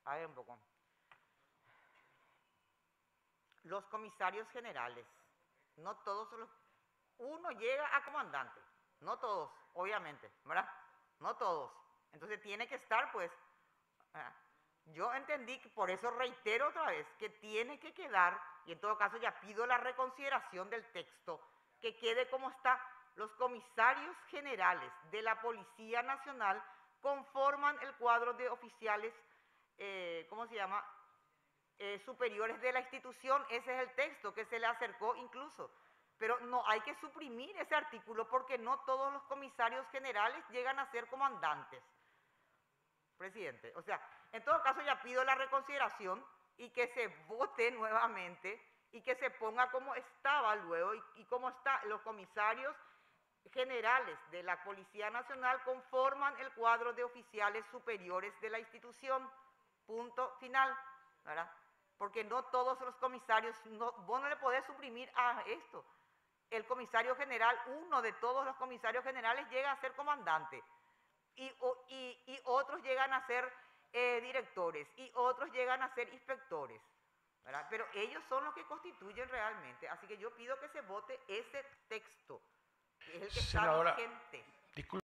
A ver un poco. Los comisarios generales, no todos los... Uno llega a comandante, no todos, obviamente, ¿verdad? No todos. Entonces tiene que estar, pues... Yo entendí que, por eso reitero otra vez, que tiene que quedar, y en todo caso ya pido la reconsideración del texto, que quede como está. Los comisarios generales de la Policía Nacional conforman el cuadro de oficiales, ¿cómo se llama?, superiores de la institución. Ese es el texto que se le acercó incluso. Pero no hay que suprimir ese artículo porque no todos los comisarios generales llegan a ser comandantes, presidente. O sea, en todo caso ya pido la reconsideración y que se vote nuevamente y que se ponga como estaba luego y como está. Los comisarios generales de la Policía Nacional conforman el cuadro de oficiales superiores de la institución. Punto final, ¿verdad? Porque no todos los comisarios, vos no le podés suprimir a esto. El comisario general, uno de todos los comisarios generales llega a ser comandante y otros llegan a ser directores y otros llegan a ser inspectores, ¿verdad? Pero ellos son los que constituyen realmente. Así que yo pido que se vote ese texto, que es el que está Senadora, vigente. disculpe.